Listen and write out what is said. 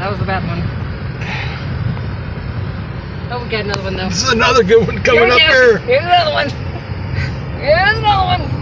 That was the bad one. Oh, we got another one though. This is another good one coming up here. Here's another one. Here's another one.